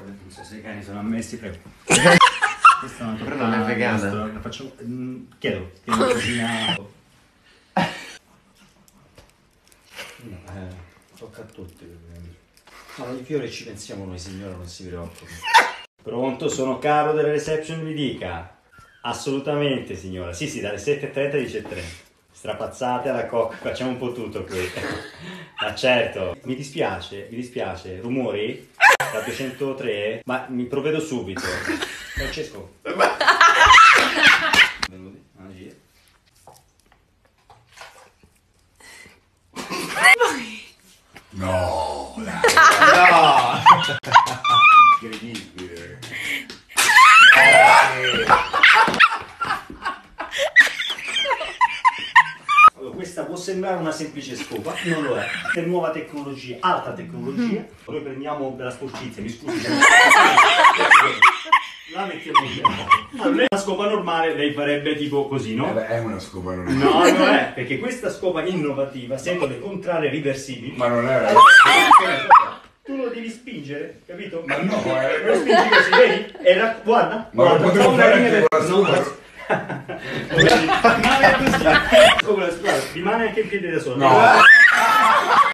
Non so se i cani sono ammessi, prego. Questa però non è vegana. La faccio... chiedo cucina... tocca a tutti. Ma i fiori ci pensiamo noi, signora, non si preoccupi. Pronto, sono Carlo della reception, mi dica. Assolutamente, signora. Sì, dalle 7:30 dice 3. Strapazzate alla cocca, facciamo un po' tutto qui. Ma certo, mi dispiace, rumori? Da 203? Ma mi provvedo subito. Francesco. Benvenuti, magia. No, dai. No! Incredibile. Allora, questa può sembrare una semplice scopa, non lo è. È nuova tecnologia, alta tecnologia. Noi prendiamo della sporcizia, mi scusi. La mettiamo via. Allora, una scopa normale lei farebbe tipo così, no? È una scopa normale. No, non è, perché questa scopa innovativa, essendo le contrarie reversibili, Ma non è. tu lo devi spingere, capito? Ma no, Lo spingi così, vedi? E guarda, Ma lo guarda, potevo fa una fare linea anche con la no, scopa. rimane così. Rimane anche il piede da solo. No.